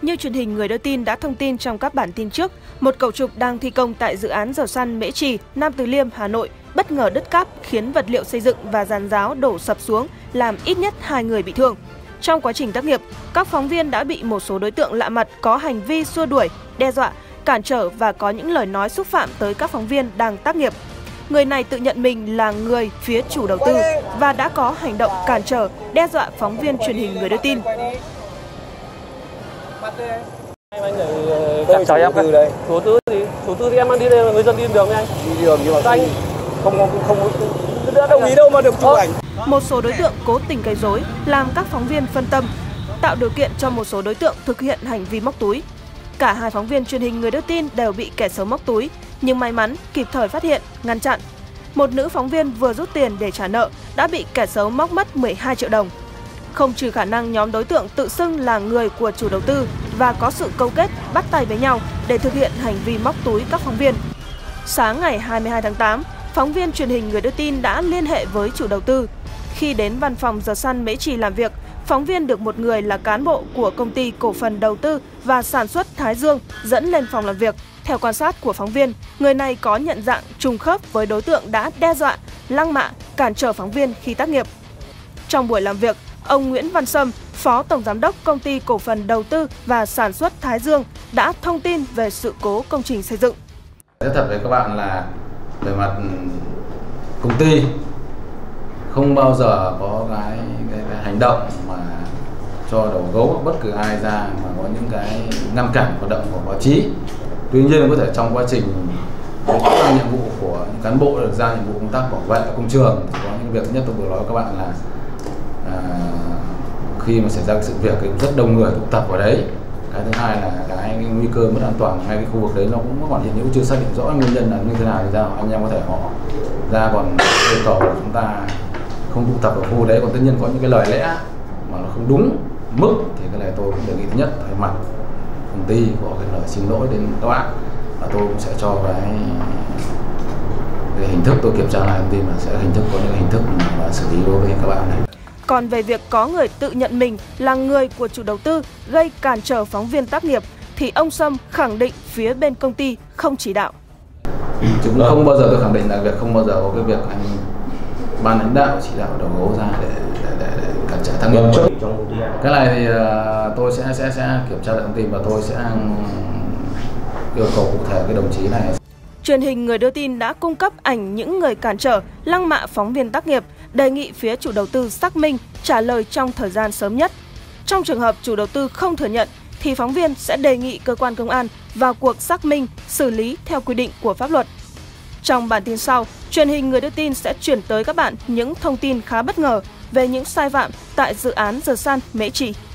Như truyền hình Người Đưa Tin đã thông tin trong các bản tin trước, một cầu trục đang thi công tại dự án dầu săn Mễ Trì, Nam Từ Liêm, Hà Nội bất ngờ đứt cáp khiến vật liệu xây dựng và giàn giáo đổ sập xuống, làm ít nhất 2 người bị thương. Trong quá trình tác nghiệp, các phóng viên đã bị một số đối tượng lạ mặt có hành vi xua đuổi, đe dọa, cản trở và có những lời nói xúc phạm tới các phóng viên đang tác nghiệp. Người này tự nhận mình là người phía chủ đầu tư và đã có hành động cản trở, đe dọa phóng viên truyền hình Người Đưa Tin. Anh chào em đây. Chủ tư thì em đang đi đây, là người dân đi đường với anh. Đi đường nhưng mà anh không đã đồng ý đâu mà được chụp ảnh. Một số đối tượng cố tình gây rối, làm các phóng viên phân tâm, tạo điều kiện cho một số đối tượng thực hiện hành vi móc túi. Cả hai phóng viên truyền hình Người Đưa Tin đều bị kẻ xấu móc túi, nhưng may mắn kịp thời phát hiện, ngăn chặn. Một nữ phóng viên vừa rút tiền để trả nợ đã bị kẻ xấu móc mất 12 triệu đồng. Không trừ khả năng nhóm đối tượng tự xưng là người của chủ đầu tư và có sự câu kết bắt tay với nhau để thực hiện hành vi móc túi các phóng viên. Sáng ngày 22 tháng 8, phóng viên truyền hình Người Đưa Tin đã liên hệ với chủ đầu tư. Khi đến văn phòng dầu săn Mễ Trì làm việc, phóng viên được một người là cán bộ của công ty cổ phần đầu tư và sản xuất Thái Dương dẫn lên phòng làm việc. Theo quan sát của phóng viên, người này có nhận dạng trùng khớp với đối tượng đã đe dọa, lăng mạ, cản trở phóng viên khi tác nghiệp. Trong buổi làm việc, ông Nguyễn Văn Sâm, Phó Tổng Giám đốc Công ty Cổ phần Đầu tư và Sản xuất Thái Dương đã thông tin về sự cố công trình xây dựng. Nói thật với các bạn là về mặt công ty không bao giờ có cái hành động mà cho đầu gấu bất cứ ai ra mà có những cái ngăn cản hoạt động của báo chí. Tuy nhiên có thể trong quá trình nhiệm vụ của cán bộ được giao nhiệm vụ công tác bảo vệ công trường thì có những việc nhất tôi vừa nói với các bạn là khi mà xảy ra cái sự việc thì rất đông người tụ tập ở đấy. Cái thứ hai là cái nguy cơ mất an toàn ngay cái khu vực đấy nó cũng còn hiện hữu, chưa xác định rõ nguyên nhân là như thế nào thì ra anh em có thể họ ra còn yêu cầu là chúng ta không tụ tập ở khu đấy. Còn tất nhiên có những cái lời lẽ mà nó không đúng mức thì cái này tôi cũng đề nghị thứ nhất thay mặt công ty có cái lời xin lỗi đến các bạn và tôi cũng sẽ cho cái hình thức tôi kiểm tra lại thông tin mà sẽ hình thức có những hình thức mà xử lý đối với các bạn này. Còn về việc có người tự nhận mình là người của chủ đầu tư gây cản trở phóng viên tác nghiệp thì ông Sâm khẳng định phía bên công ty không chỉ đạo. Chúng không bao giờ tôi khẳng định là việc không bao giờ có cái việc anh ban lãnh đạo chỉ đạo đầu gấu ra để cản trở tác nghiệp. Cái này thì tôi sẽ kiểm tra lại thông tin và tôi sẽ yêu cầu cụ thể cái đồng chí này. Truyền hình Người Đưa Tin đã cung cấp ảnh những người cản trở, lăng mạ phóng viên tác nghiệp, đề nghị phía chủ đầu tư xác minh, trả lời trong thời gian sớm nhất. Trong trường hợp chủ đầu tư không thừa nhận, thì phóng viên sẽ đề nghị cơ quan công an vào cuộc xác minh, xử lý theo quy định của pháp luật. Trong bản tin sau, truyền hình Người Đưa Tin sẽ chuyển tới các bạn những thông tin khá bất ngờ về những sai phạm tại dự án dầu săn Mễ Trì.